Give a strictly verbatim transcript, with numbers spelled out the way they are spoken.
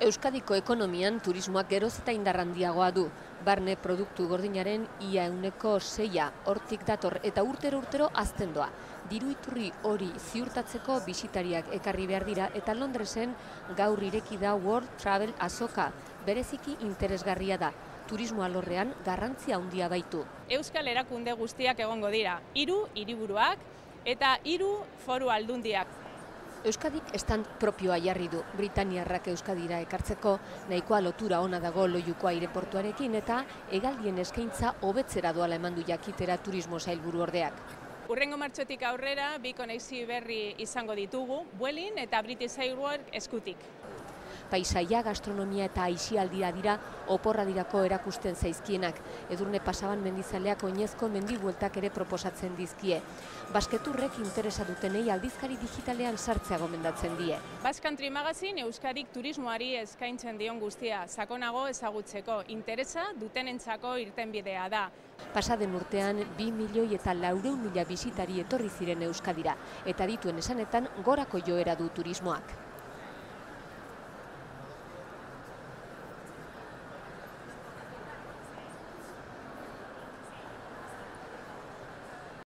Euskadiko ekonomian turismoak geroz eta indar handiagoa du. Barne produktu gordinaren ia ehuneko seia hortik dator eta urtero urtero hazten doa. Diru iturri hori ziurtatzeko bisitariak ekarri behar dira eta Londresen gaur ireki da World Travel Azoka. Bereziki interesgarria da. Turismo alorrean garrantzia handia baitu. Euskal erakunde guztiak egongo dira, hiru hiriburuak eta hiru foru aldundiak. Euskadik stand propioa jarri du. Britaniarrak Euskadira ekartzeko nahikoa lotura ona dago Loiuko aireportuarekin eta hegaldien eskaintza hobetzera doala eman du jakitera turismo sailburu ordeak. Hurrengo martxotik aurrera bi konexio berri izango ditugu, Vueling eta British Airways eskutik. Paisaia, gastronomia eta aisialdia dira oporradirako erakusten zaizkienak. Edurne Pasaban mendizaleak oinezko mendibueltak ere proposatzen dizkie. Basketurrek interesa dutenei aldizkari digitalean sartzea gomendatzen die. Basque Country Magazine Euskadik turismoari eskaintzen dion guztia sakonago ezagutzeko interesa dutenentzako irtenbidea da. Pasaden urtean bi milioi eta laurehun mila bisitari etorri ziren Euskadira eta dituen esanetan gorako joera du turismoak.